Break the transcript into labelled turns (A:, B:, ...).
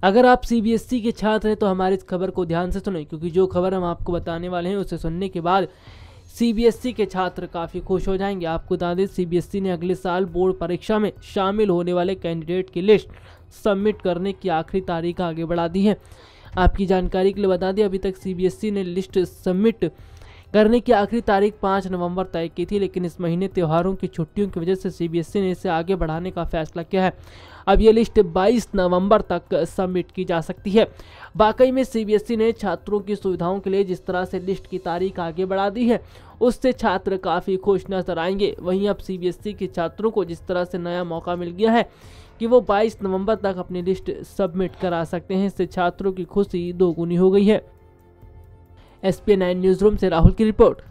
A: अगर आप सीबीएसई के छात्र हैं तो हमारी इस खबर को ध्यान से सुनें, क्योंकि जो खबर हम आपको बताने वाले हैं उसे सुनने के बाद सीबीएसई के छात्र काफ़ी खुश हो जाएंगे। आपको बता दें, सीबीएसई ने अगले साल बोर्ड परीक्षा में शामिल होने वाले कैंडिडेट की लिस्ट सबमिट करने की आखिरी तारीख आगे बढ़ा दी है। आपकी जानकारी के लिए बता दें, अभी तक सीबीएसई ने लिस्ट सबमिट करने की आखिरी तारीख 5 नवंबर तय की थी, लेकिन इस महीने त्योहारों की छुट्टियों की वजह से सीबीएसई ने इसे आगे बढ़ाने का फैसला किया है। अब यह लिस्ट 22 नवंबर तक सबमिट की जा सकती है। वाकई में सीबीएसई ने छात्रों की सुविधाओं के लिए जिस तरह से लिस्ट की तारीख आगे बढ़ा दी है, उससे छात्र काफ़ी खुश नजर आएंगे। वहीं अब सीबीएसई के छात्रों को जिस तरह से नया मौका मिल गया है कि वो 22 नवंबर तक अपनी लिस्ट सबमिट करा सकते हैं, इससे छात्रों की खुशी दोगुनी हो गई है। SPN9 न्यूज़ रूम से राहुल की रिपोर्ट।